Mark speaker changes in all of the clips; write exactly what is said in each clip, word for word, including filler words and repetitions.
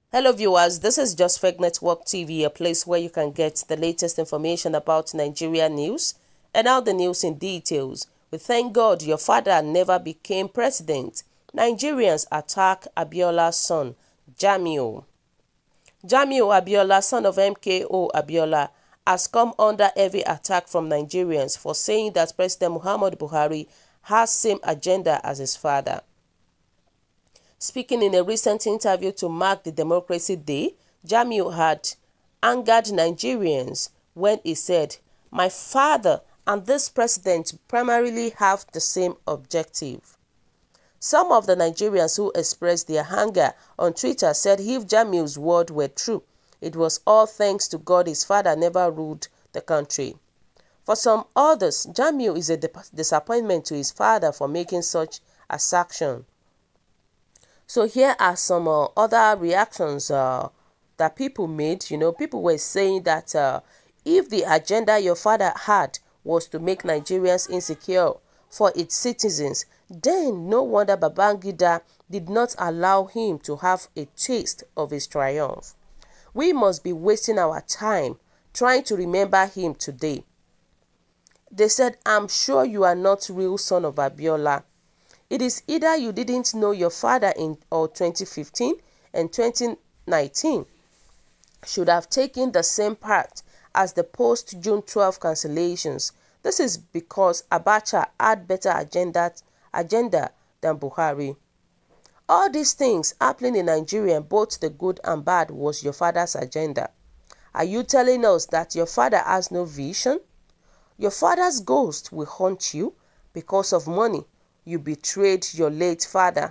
Speaker 1: Hello viewers, this is Just Fake Network T V, a place where you can get the latest information about Nigeria news and now the news in details. We thank God your father never became president. Nigerians attack Abiola's son, Jamiu. Jamiu Abiola, son of M K O Abiola, has come under heavy attack from Nigerians for saying that President Muhammadu Buhari has same agenda as his father. Speaking in a recent interview to mark the Democracy Day, Jamiu had angered Nigerians when he said, "My father and this president primarily have the same objective." Some of the Nigerians who expressed their anger on Twitter said if Jamiu's words were true, it was all thanks to God his father never ruled the country. For some others, Jamiu is a disappointment to his father for making such assertion. So here are some uh, other reactions uh, that people made. You know, people were saying that uh, if the agenda your father had was to make Nigerians insecure for its citizens, then no wonder Babangida did not allow him to have a taste of his triumph. We must be wasting our time trying to remember him today. They said, "I'm sure you are not real son of Abiola. It is either you didn't know your father in or twenty fifteen and twenty nineteen should have taken the same path as the post-June twelfth cancellations. This is because Abacha had better agenda, agenda than Buhari. All these things happening in Nigeria, both the good and bad, was your father's agenda. Are you telling us that your father has no vision? Your father's ghost will haunt you because of money. You betrayed your late father.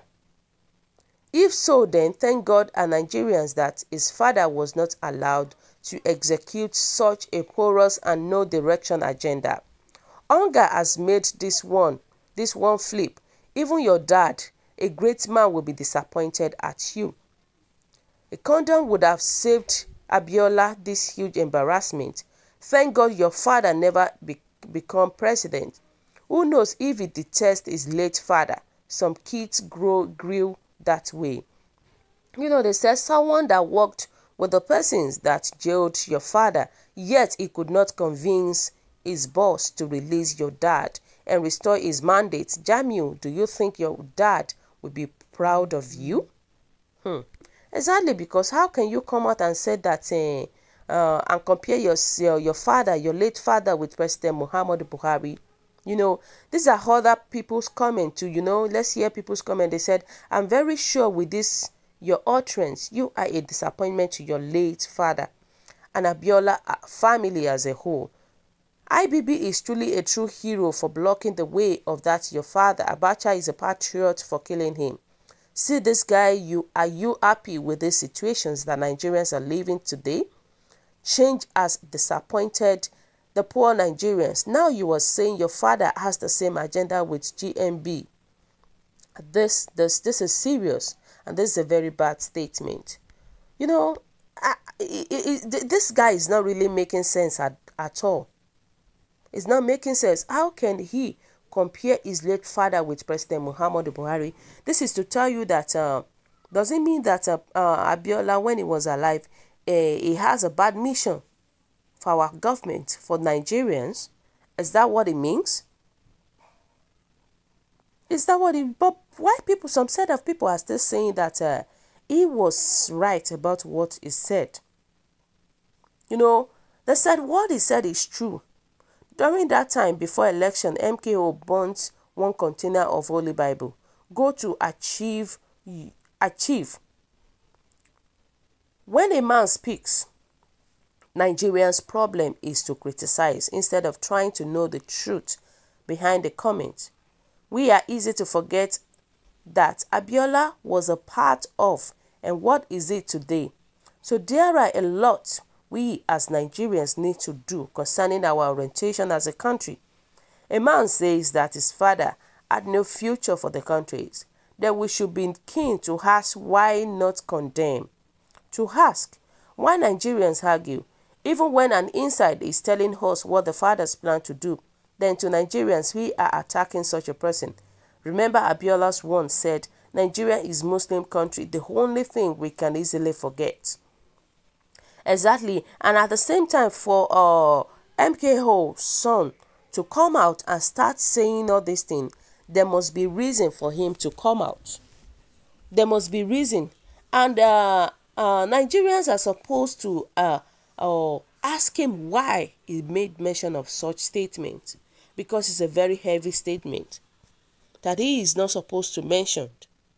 Speaker 1: If so, then thank God and Nigerians that his father was not allowed to execute such a porous and no direction agenda. Hunger has made this one, this one flip. Even your dad, a great man, will be disappointed at you. A condom would have saved Abiola this huge embarrassment. Thank God your father never be become president. Who knows if he detests his late father? Some kids grow grew that way." You know, they said someone that worked with the persons that jailed your father, yet he could not convince his boss to release your dad and restore his mandate. Jamiu, do you think your dad will be proud of you? Hmm. Exactly, because how can you come out and say that uh, uh, and compare your, your, your father, your late father, with President Muhammadu Buhari? You know, these are other people's comment too, you know. Let's hear people's comment. They said, "I'm very sure with this, your utterance, you are a disappointment to your late father and Abiola family as a whole. I B B is truly a true hero for blocking the way of that your father. Abacha is a patriot for killing him. See this guy, you are you happy with these situations that Nigerians are living today? Change has disappointed the poor Nigerians. Now you are saying your father has the same agenda with G M B. This, this, this is serious, and this is a very bad statement. You know, I, it, it, this guy is not really making sense at, at all. It's not making sense. How can he compare his late father with President Muhammadu Buhari? This is to tell you that uh, doesn't mean that uh, uh, Abiola, when he was alive, uh, he has a bad mission for our government, for Nigerians. Is that what it means? Is that what it... But why people, some set of people are still saying that uh, he was right about what he said. You know, they said what he said is true. During that time, before election, M K O burnt one container of Holy Bible. Go to achieve, achieve. When a man speaks, Nigerians' problem is to criticize instead of trying to know the truth behind the comment. We are easy to forget that Abiola was a part of, and what is it today? So there are a lot we as Nigerians need to do concerning our orientation as a country. A man says that his father had no future for the countries. Then we should be keen to ask why not condemn. To ask why Nigerians argue, even when an inside is telling us what the fathers plan to do, then to Nigerians we are attacking such a person. Remember Abiola's once said Nigeria is Muslim country, the only thing we can easily forget. Exactly. And at the same time, for uh, M K O's son to come out and start saying all these things, there must be reason for him to come out. There must be reason. And uh, uh, Nigerians are supposed to uh, uh, ask him why he made mention of such statement, because it's a very heavy statement that he is not supposed to mention.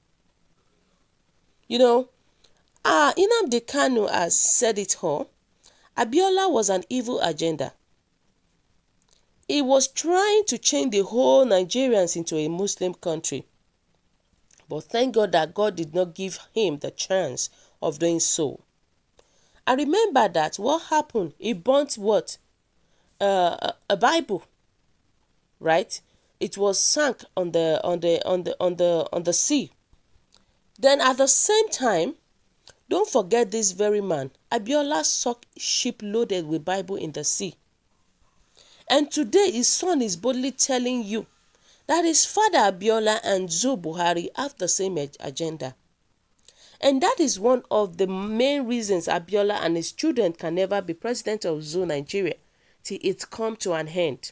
Speaker 1: You know, uh, Nnamdi Kanu has said it all. Abiola was an evil agenda. He was trying to change the whole Nigerians into a Muslim country. But thank God that God did not give him the chance of doing so. And remember that what happened, he burnt what? Uh, a Bible, right? It was sunk on the on the on the on the on the sea. Then at the same time, don't forget this very man. Abiola sunk ship loaded with Bible in the sea. And today his son is boldly telling you that his father Abiola and Joe Buhari have the same agenda. And that is one of the main reasons Abiola and his children can never be president of Zoo Nigeria till it come to an end.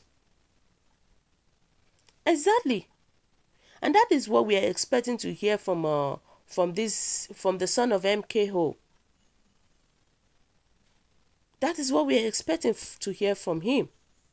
Speaker 1: Exactly. And that is what we are expecting to hear from uh, from this from the son of M K O. That is what we are expecting to hear from him.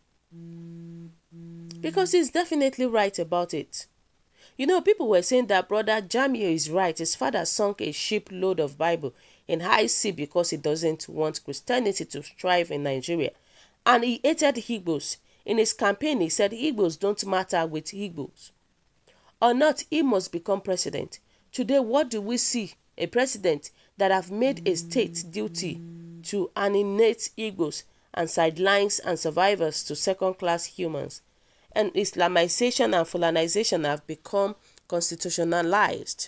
Speaker 1: Because he's definitely right about it. You know, people were saying that Brother Jamio is right. His father sunk a shipload of Bible in high sea because he doesn't want Christianity to thrive in Nigeria. And he hated Igbos. In his campaign, he said Igbos don't matter with Igbos. Or not, he must become president. Today, what do we see? A president that have made a state duty to annihilate Igbos and sidelines and survivors to second-class humans. And Islamization and Fulanization have become constitutionalized.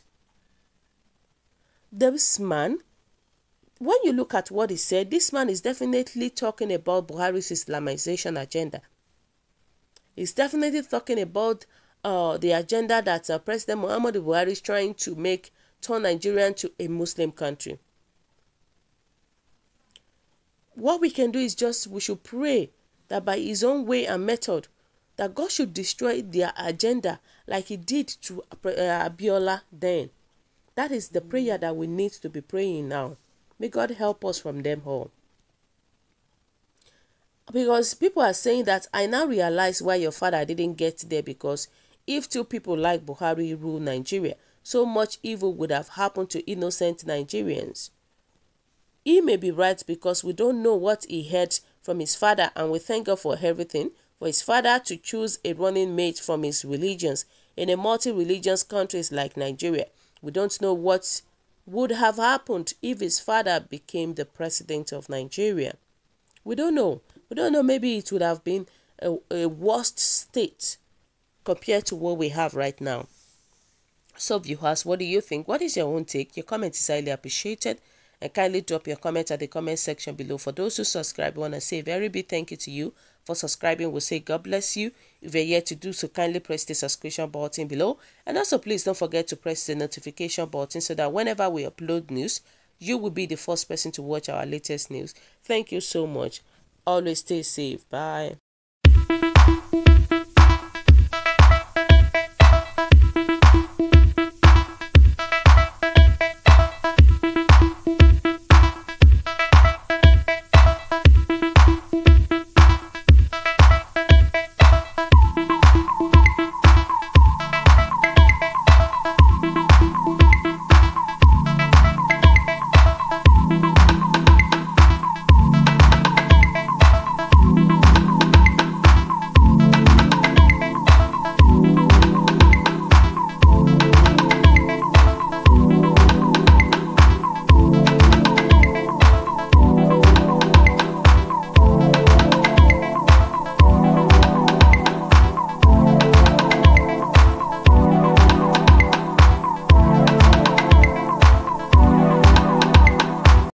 Speaker 1: This man, when you look at what he said, this man is definitely talking about Buhari's Islamization agenda. He's definitely talking about uh, the agenda that uh, President Muhammadu Buhari is trying to make turn Nigeria to a Muslim country. What we can do is just, we should pray that by his own way and method, that God should destroy their agenda like he did to uh, Abiola then. That is the prayer that we need to be praying now. May God help us from them all. Because people are saying that I now realize why your father didn't get there, because if two people like Buhari rule Nigeria, so much evil would have happened to innocent Nigerians. He may be right, because we don't know what he heard from his father, and we thank God for everything. For his father to choose a running mate from his religions in a multi-religious countries like Nigeria, we don't know what would have happened if his father became the president of Nigeria. We don't know. We don't know. Maybe it would have been a, a worst state compared to what we have right now. So viewers, what do you think? What is your own take? Your comment is highly appreciated. And kindly drop your comment at the comment section below. For those who subscribe, I want to say a very big thank you to you for subscribing. We'll say God bless you. If you're yet to do so, kindly press the subscription button below. And also, please don't forget to press the notification button so that whenever we upload news, you will be the first person to watch our latest news. Thank you so much. Always stay safe. Bye.